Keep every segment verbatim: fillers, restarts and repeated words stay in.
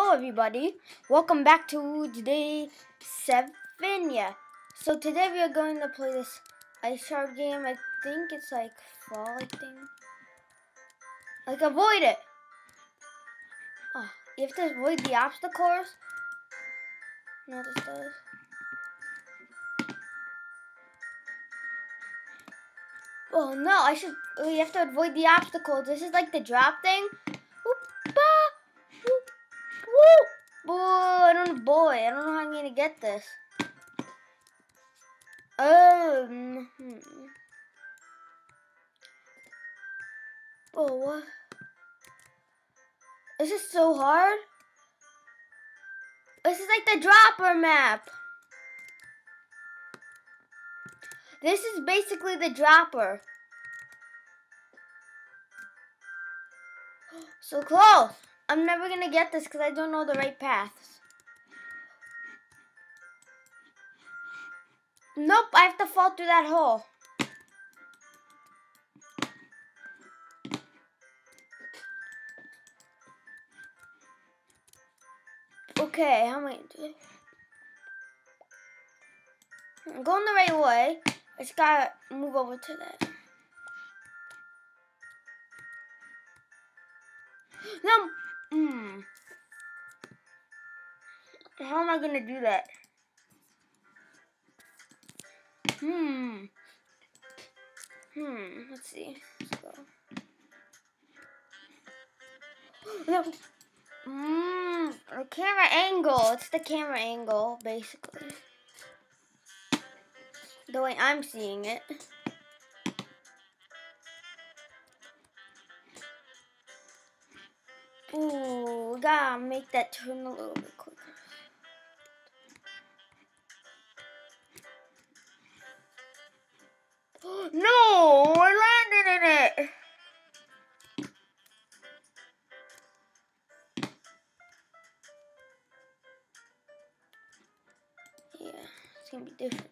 Hello everybody, welcome back to today seven. Yeah, so today we are going to play this ice shark game. I think it's like fall, I think. Like avoid it. Oh, you have to avoid the obstacles. No, this does. Oh no, I should. Oh, you have to avoid the obstacles. This is like the drop thing. Whoop, bah, whoop, whoop. Boy, I don't. Boy, I don't know how I'm gonna get this. Um. Hmm. Oh, what? This is so hard. This is like the dropper map. This is basically the dropper. So close. I'm never gonna get this because I don't know the right paths. Nope, I have to fall through that hole. Okay, how am I gonna do it? I'm going the right way. I just gotta move over to that. No. Hmm. How am I gonna do that? Hmm. Hmm. Let's see. Let's go. No. Mmm. Camera angle. It's the camera angle, basically. The way I'm seeing it. Ooh, we gotta make that turn a little bit quicker. No, I landed in it. Yeah, it's gonna be different.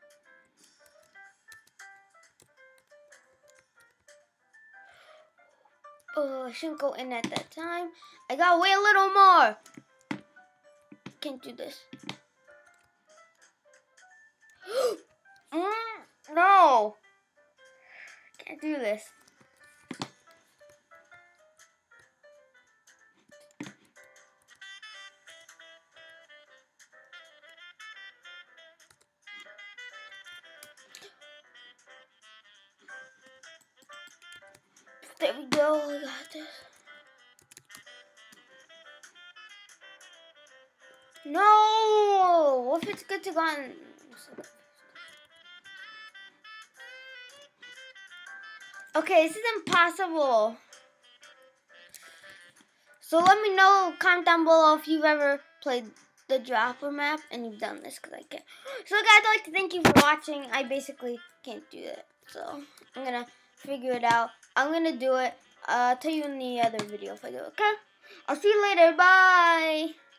Oh, I shouldn't go in at that time. I gotta wait a little more. Can't do this. mm, no. Can't do this. There we go. I got this. No. What if it's good to go on? Okay, this is impossible. So let me know, comment down below if you've ever played the dropper map and you've done this, because I can't. So guys, I'd like to thank you for watching. I basically can't do it, so I'm gonna figure it out. I'm gonna do it. Uh, I'll tell you in the other video if I do it, okay? I'll see you later. Bye.